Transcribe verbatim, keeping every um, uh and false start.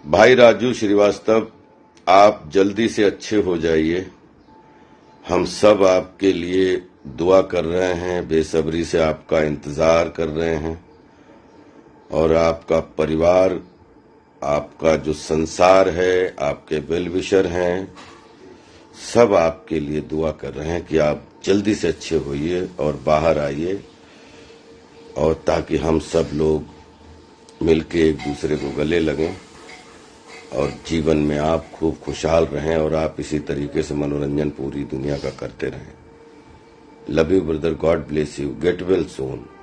भाई राजू श्रीवास्तव, आप जल्दी से अच्छे हो जाइए। हम सब आपके लिए दुआ कर रहे हैं, बेसब्री से आपका इंतजार कर रहे हैं। और आपका परिवार, आपका जो संसार है, आपके वेल विशर हैं, सब आपके लिए दुआ कर रहे हैं कि आप जल्दी से अच्छे होइए और बाहर आइए, और ताकि हम सब लोग मिलके एक दूसरे को गले लगें और जीवन में आप खूब खुशहाल रहें और आप इसी तरीके से मनोरंजन पूरी दुनिया का करते रहें। Love you brother, God bless you, get well soon.